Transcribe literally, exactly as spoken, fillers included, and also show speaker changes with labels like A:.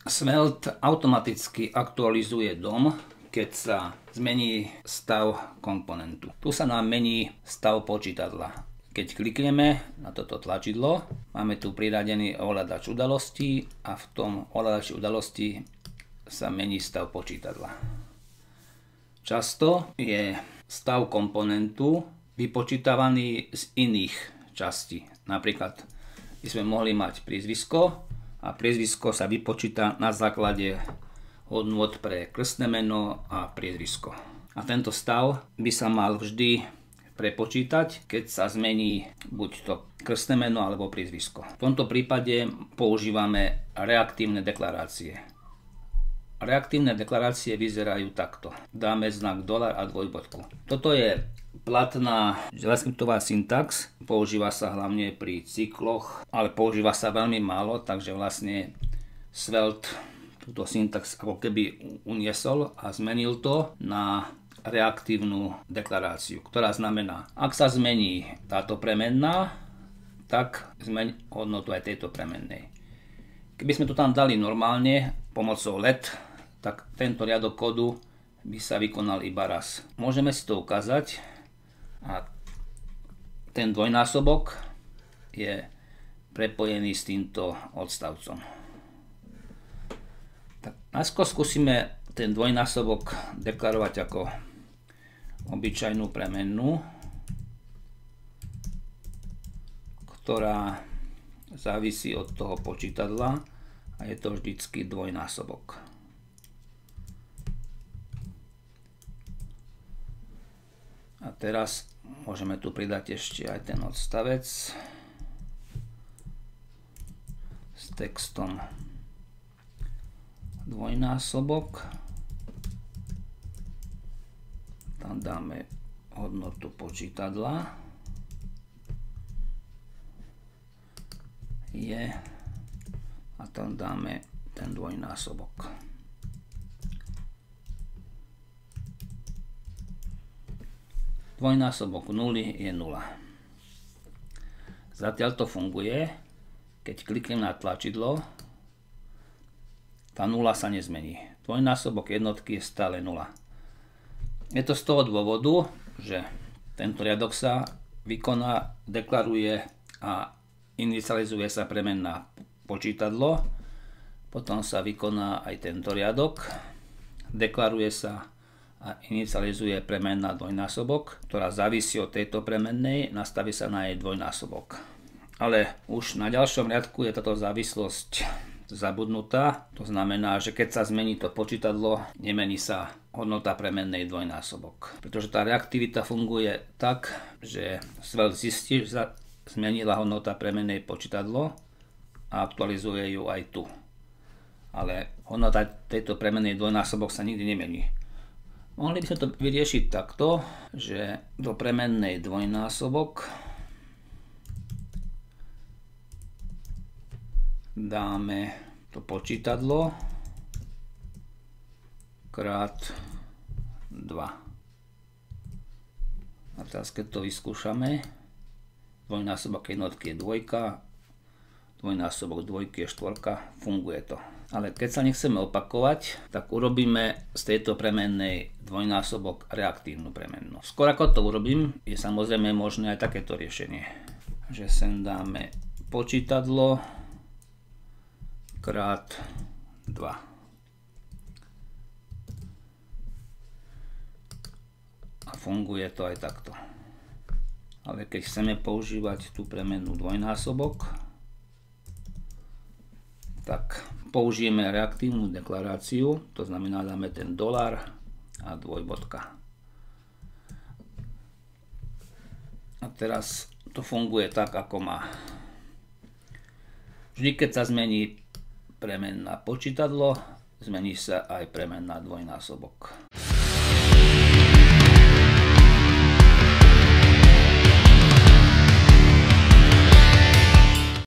A: Svelte automaticky aktualizuje dom, keď sa zmení stav komponentu. Tu sa nám mení stav počítadla. Keď klikneme na toto tlačidlo, máme tu priradený ovládač udalostí a v tom ovládači udalostí sa mení stav počítadla. Často je stav komponentu vypočítavaný z iných častí. Napríklad by sme mohli mať priezvisko a priezvisko sa vypočíta na základe hodnôt pre krstné meno a priezvisko. A tento stav by sa mal vždy prepočítať, keď sa zmení buď to krstné meno alebo priezvisko. V tomto prípade používame reaktívne deklarácie. Reaktívne deklarácie vyzerajú takto. Dáme znak dolar a dvojbodku. Toto je platná javascriptová syntax. Používa sa hlavne pri cykloch, ale používa sa veľmi málo, takže vlastne Svelte túto syntax ako keby uniesol a zmenil to na reaktívnu deklaráciu, ktorá znamená, ak sa zmení táto premenná, tak zmeň hodnotu aj tejto premennej. Keby sme to tam dali normálne pomocou let, tak tento riadok kódu by sa vykonal iba raz. Môžeme si to ukázať a ten dvojnásobok je prepojený s týmto odstavcom. Tak najskôr skúsime ten dvojnásobok deklarovať ako obyčajnú premennú, ktorá závisí od toho počítadla a je to vždycky dvojnásobok. A teraz môžeme tu pridať ešte aj ten odstavec s textom dvojnásobok. Tam dáme hodnotu počítadla. Je. A tam dáme ten dvojnásobok. Dvojnásobok nuly je nula. Zatiaľ to funguje. Keď kliknem na tlačidlo, tá nula sa nezmení. Dvojnásobok jednotky je stále nula. Je to z toho dôvodu, že tento riadok sa vykoná, deklaruje a inicializuje sa premenná počítadlo. Potom sa vykoná aj tento riadok. Deklaruje sa a inicializuje premenná dvojnásobok, ktorá závisí od tejto premennej, nastaví sa na jej dvojnásobok. Ale už na ďalšom riadku je táto závislosť zabudnutá, to znamená, že keď sa zmení to počítadlo, nemení sa hodnota premennej dvojnásobok. Pretože tá reaktivita funguje tak, že Svelte zistí, že sa zmenila hodnota premennej počítadlo a aktualizuje ju aj tu. Ale hodnota tejto premennej dvojnásobok sa nikdy nemení. Mohli by sme to vyriešiť takto, že do premennej dvojnásobok dáme to počítadlo krát dva. A teraz keď to vyskúšame, dvojnásobok jednotky je dvojka, dvojnásobok dvojky je štvorka, funguje to. Ale keď sa nechceme opakovať, tak urobíme z tejto premennej dvojnásobok reaktívnu premennú. Skôr ako to urobím, je samozrejme možné aj takéto riešenie. Že sem dáme počítadlo krát dva. A funguje to aj takto. Ale keď chceme používať tú premennú dvojnásobok, tak použijeme reaktívnu deklaráciu, to znamená dáme ten dolar a dvojbodka. A teraz to funguje tak, ako má. Vždy, keď sa zmení premenná počítadlo, zmení sa aj premenná dvojnásobok.